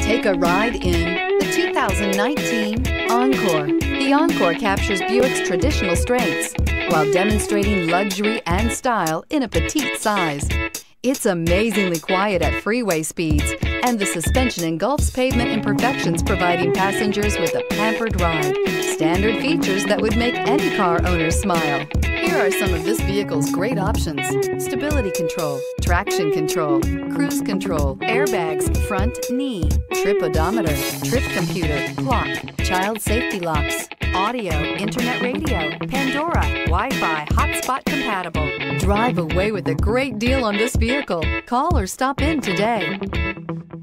Take a ride in the 2019 Encore. The Encore captures Buick's traditional strengths while demonstrating luxury and style in a petite size. It's amazingly quiet at freeway speeds, and the suspension engulfs pavement imperfections, providing passengers with a pampered ride. Standard features that would make any car owner smile. Here are some of this vehicle's great options: stability control, traction control, cruise control, airbags, front knee, trip odometer, trip computer, clock, child safety locks, audio, internet radio, Pandora, Wi-Fi, hotspot compatible. Drive away with a great deal on this vehicle. Call or stop in today.